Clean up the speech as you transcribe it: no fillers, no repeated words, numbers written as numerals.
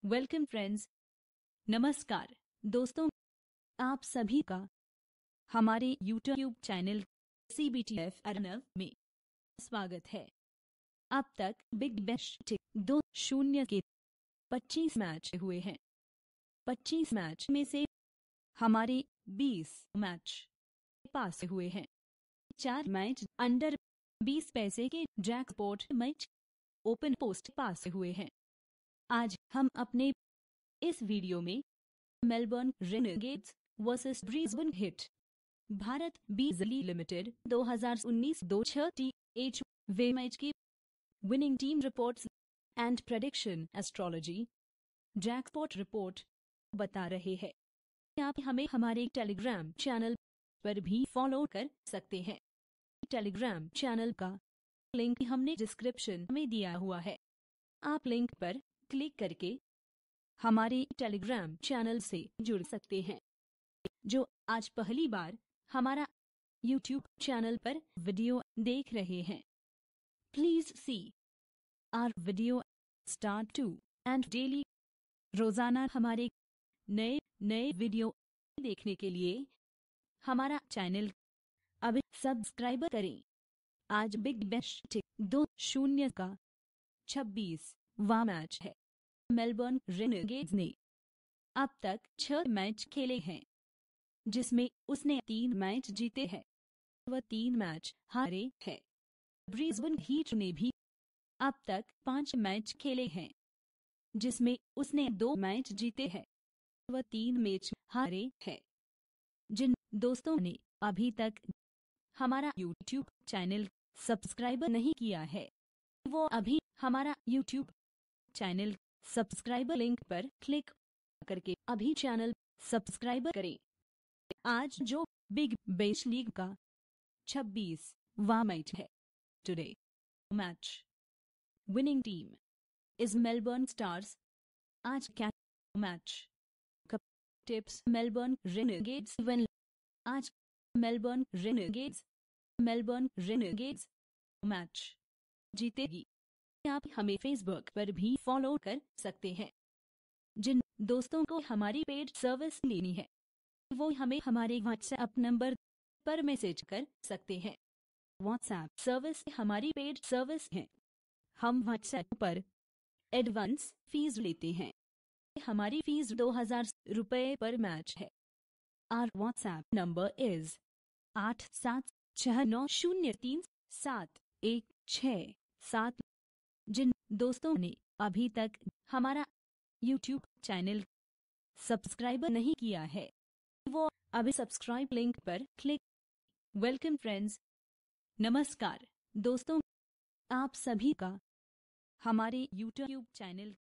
Welcome friends, नमस्कार दोस्तों, आप सभी का हमारे यूट्यूब चैनल CBTF अर्नव में स्वागत है। अब तक बिग बैश 2-0 के 25 मैच हुए हैं। 25 मैच में से हमारे 20 मैच पास हुए हैं। 4 मैच अंडर 20 पैसे के जैकपॉट मैच ओपन पोस्ट पास हुए हैं। आज हम अपने इस वीडियो में Melbourne Renegades versus Brisbane Heat भारत बीजली लिमिटेड 2019-2 वे मैच की winning team reports and prediction astrology jackpot report बता रहे हैं। आप हमें हमारे टेलीग्राम चैनल पर भी फॉलो कर सकते हैं। टेलीग्राम चैनल का लिंक हमने डिस्क्रिप्शन में दिया हुआ है। आप लिंक पर क्लिक करके हमारे टेलीग्राम चैनल से जुड़ सकते हैं। जो आज पहली बार हमारा यूट्यूब चैनल पर वीडियो देख रहे हैं, please see our video start to end daily. रोजाना हमारे नए वीडियो देखने के लिए हमारा चैनल अभी सब्सक्राइब करें। आज बिग बैश 2-0 का 26वां मैच है। मेलबर्न रेनेगेड्स ने अब तक 6 मैच खेले हैं, जिसमें उसने 3 मैच जीते हैं व 3 मैच हारे हैं। ब्रिस्बेन हीट ने भी अब तक 5 मैच खेले हैं, जिसमें उसने 2 मैच जीते हैं व 3 मैच हारे हैं। जिन दोस्तों ने अभी तक हमारा यूट्यूब चैनल सब्सक्राइब नहीं किया है, वो अभी हमारा यूट्यूब चैनल सब्सक्राइबर लिंक पर क्लिक करके अभी चैनल सब्सक्राइब करें। आज जो बिग बैश लीग का 26वां मैच है, today match winning team is Melbourne Stars. आज क्या match cup tips Melbourne Renegades win. आज मेलबर्न रेनेगेड्स मैच जीतेगी। आप हमें फेसबुक पर भी फॉलो कर सकते हैं। जिन दोस्तों को हमारी पेड सर्विस लेनी है, वो हमें हमारे व्हाट्सएप नंबर पर मैसेज कर सकते हैं। व्हाट्सएप सर्विस हमारी पेड सर्विस है। हम व्हाट्सएप पर एडवांस फीस लेते हैं। हमारी फीस 2000 रुपये पर मैच है। Our WhatsApp number is 8769037167। जिन दोस्तों ने अभी तक हमारा यूट्यूब चैनल सब्सक्राइब नहीं किया है, वो अभी सब्सक्राइब लिंक पर क्लिक। वेलकम फ्रेंड्स, नमस्कार दोस्तों, आप सभी का हमारे यूट्यूब चैनल